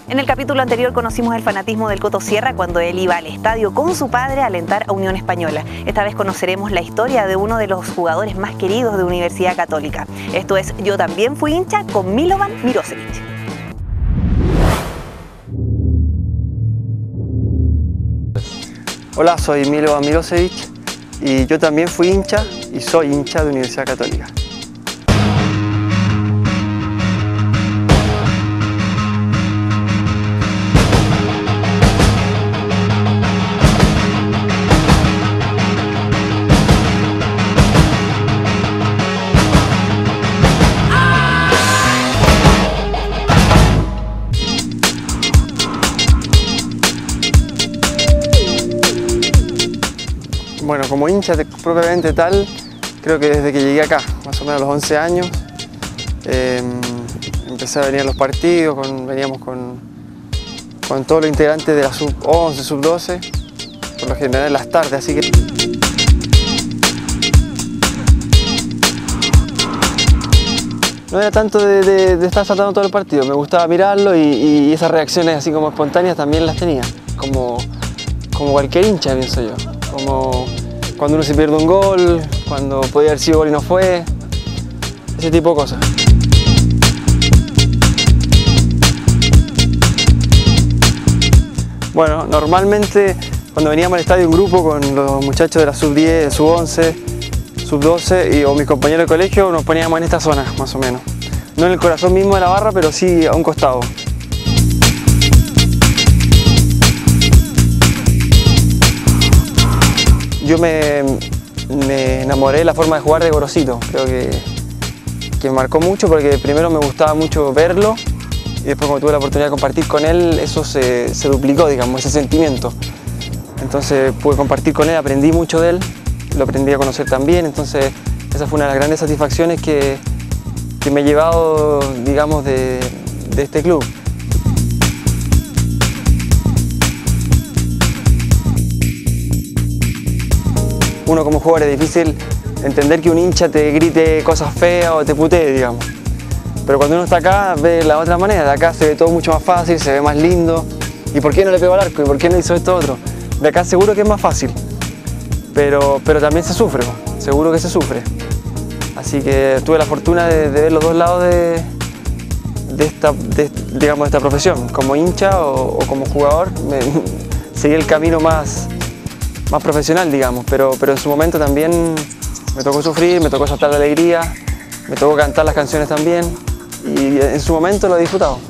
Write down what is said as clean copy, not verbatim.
En el capítulo anterior conocimos el fanatismo del Coto Sierra cuando él iba al estadio con su padre a alentar a Unión Española. Esta vez conoceremos la historia de uno de los jugadores más queridos de Universidad Católica. Esto es Yo también fui hincha con Milovan Mirosevic. Hola, soy Milovan Mirosevic y yo también fui hincha y soy hincha de Universidad Católica. Bueno, como hincha propiamente tal, creo que desde que llegué acá, más o menos a los 11 años, empecé a venir a los partidos, veníamos con todos los integrantes de la sub-11, sub-12, por lo general en las tardes, así que... No era tanto de estar saltando todo el partido, me gustaba mirarlo y esas reacciones así como espontáneas también las tenía, como cualquier hincha, pienso yo. Como cuando uno se pierde un gol, cuando podía haber sido gol y no fue, ese tipo de cosas. Bueno, normalmente cuando veníamos al estadio en grupo con los muchachos de la sub-10, sub-11, sub-12 o mis compañeros de colegio, nos poníamos en esta zona, más o menos. No en el corazón mismo de la barra, pero sí a un costado. Yo me enamoré de la forma de jugar de Gorosito, creo que me marcó mucho porque primero me gustaba mucho verlo y después cuando tuve la oportunidad de compartir con él, eso se duplicó, digamos, ese sentimiento. Entonces pude compartir con él, aprendí mucho de él, lo aprendí a conocer también, entonces esa fue una de las grandes satisfacciones que me he llevado, digamos, de este club. Uno como jugador es difícil entender que un hincha te grite cosas feas o te putee, digamos. Pero cuando uno está acá, ve la otra manera. De acá se ve todo mucho más fácil, se ve más lindo. ¿Y por qué no le pegó al arco? ¿Y por qué no hizo esto otro? De acá seguro que es más fácil. Pero también se sufre, seguro que se sufre. Así que tuve la fortuna de ver los dos lados de esta profesión. Como hincha o como jugador, seguí el camino más profesional, digamos, pero en su momento también me tocó sufrir, me tocó saltar de alegría, me tocó cantar las canciones también y en su momento lo he disfrutado.